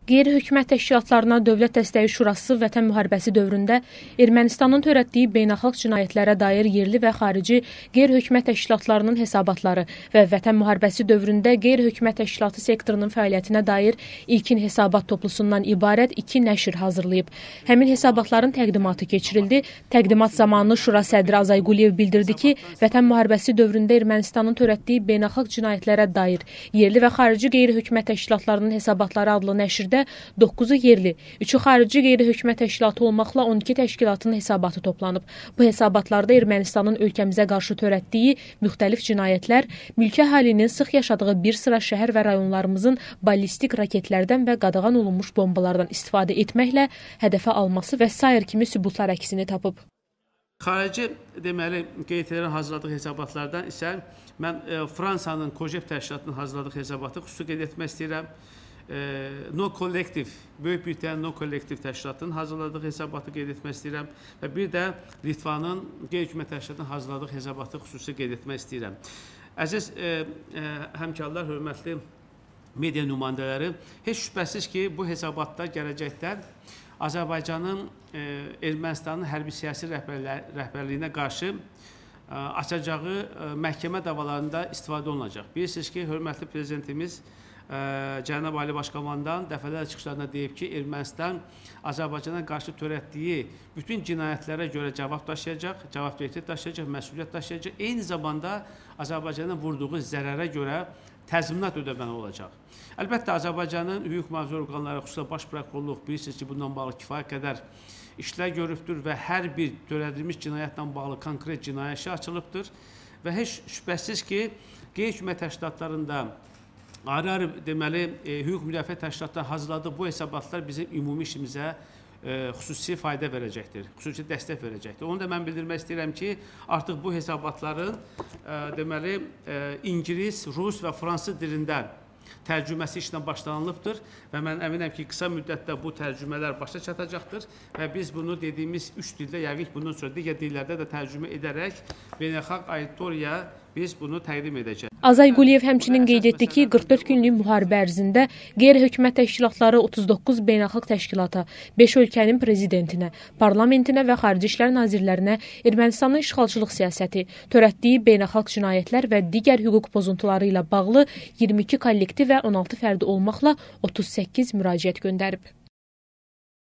Qeyri-hökumət təşkilatlarına Dövlət Dəstəyi Şurası Vətən müharibəsi dövründə Ermənistanın törətdiyi beynəlxalq cinayətlərə dair yerli və xarici qeyri-hökumət təşkilatlarının hesabatları və Vətən müharibəsi dövründə qeyri-hökumət təşkilatı sektorunun fəaliyyətinə dair ilkin hesabat toplusundan ibarət 2 nəşr hazırlayıb. Həmin hesabatların təqdimatı keçirildi. Təqdimat zamanı Şura sədri Azay Quliyev bildirdi ki, Vətən müharibəsi dövründə Ermənistanın törətdiyi beynəlxalq cinayətlərə dair yerli və xarici qeyri-hökumət təşkilatlarının hesabatları adlı nəşrdə 9-u yerli, 3-ü xarici qeyri-hökumət təşkilatı olmaqla 12 təşkilatın hesabatı toplanıb. Bu hesabatlarda Ermənistanın ölkəmizə qarşı törətdiyi müxtəlif cinayətlər, mülki əhalinin sıx yaşadığı bir sıra şəhər və rayonlarımızın ballistik raketlərdən və qadağan olunmuş bombalardan istifadə etməklə hədəfə alması və sair kimi sübutlar əksini tapıb. Xarici deməli qeydiyyatların hazırladığı hesabatlardan isə mən Fransanın Kojep təşkilatının hazırladığı hesabatı xüsusi qeyd etmək istəyirəm. No Kollektiv, Böyük Britaniya No Kollektiv təşkilatının hazırladığı hesabatı qeyd etmək istəyirəm və bir də Litvanın qeyri-hökumət təşkilatının hazırladığı hesabatı xüsusi qeyd etmək istəyirəm. Əziz həmkarlar, hörmətli media nümayəndələri, heç şübhəsiz ki, bu hesabatda gələcəkdə Azərbaycanın Ermənistanın hərbi siyasi rəhbərliyinə qarşı açacağı məhkəmə davalarında istifadə olunacaq. Bilirsiniz ki, hörmətli prezidentimiz Cənab Ali Başkomandan dəfələrlə çıxışlarında deyib ki, Ermənistan Azərbaycana qarşı törətdiyi bütün cinayətlərə görə cavab daşıyacaq, cavabdehlik daşıyacaq, məsuliyyət daşıyacaq. Eyni zamanda Azərbaycanın vurduğu zərərə görə təzminat ödəməli olacaq. Əlbəttə, Azərbaycanın hüquq mühafizə orqanları, xüsusilə baş prokurorluq, bilirsiniz ki, bundan bağlı kifayət qədər işlər görübdür və hər bir törədilmiş cinayətlə bağlı konkret cinayət işi açılıbdır və heç şübhəsiz ki, qeyri-hökumət təşkilatlarında ayrı-ayrı deməli hüquq müdafiə təşkilatları hazırladığı bu hesabatlar bizim ümumi işimizə xüsusi fayda verəcəkdir, xüsusi dəstək verəcəkdir. Onu da mən bildirmək istəyirəm ki, artıq bu hesabatların deməli İngilis, Rus və Fransız dilində tərcüməsi işlə başlanılıbdır və mən əminəm ki, qısa müddətdə bu tərcümələr başa çatacaqdır və biz bunu dediyimiz 3 dildə yəqin bundan sonra digər dillərdə də tərcümə edərək beynəlxalq auditoriyaya biz bunu təqdim edəcəyik. Azay Quliyev həmçinin qeyd etdi ki, 44 günlük müharibə ərzində qeyri-hökumət təşkilatları 39 beynəlxalq təşkilata, 5 ölkənin prezidentinə, parlamentinə və xarici işlər nazirlərinə Ermənistanın işğalçılıq siyasəti, törətdiyi beynəlxalq cinayətlər və digər hüquq pozuntuları ilə bağlı 22 kollektiv və 16 fərdi olmaqla 38 müraciət göndərib.